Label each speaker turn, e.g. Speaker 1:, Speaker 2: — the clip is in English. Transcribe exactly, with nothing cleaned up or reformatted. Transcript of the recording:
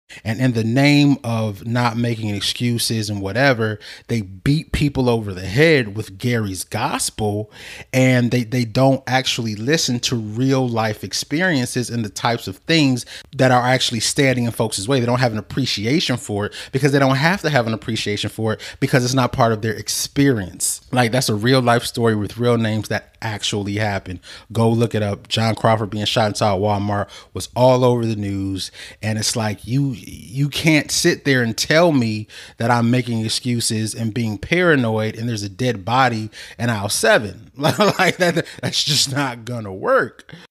Speaker 1: And in the name of not making excuses and whatever, they beat people over the head with Gary's gospel, and they, they don't actually listen to real life experiences and the types of things that are actually standing in folks' way. They don't have an appreciation for it because they don't have to have an appreciation for it because it's not part of their experience. Like, that's a real life story with real names that actually happened. Go look it up. John Crawford being shot inside Walmart was all over the news. And it's like, you you can't sit there and tell me that I'm making excuses and being paranoid and there's a dead body in aisle seven. Like that, that's just not gonna work.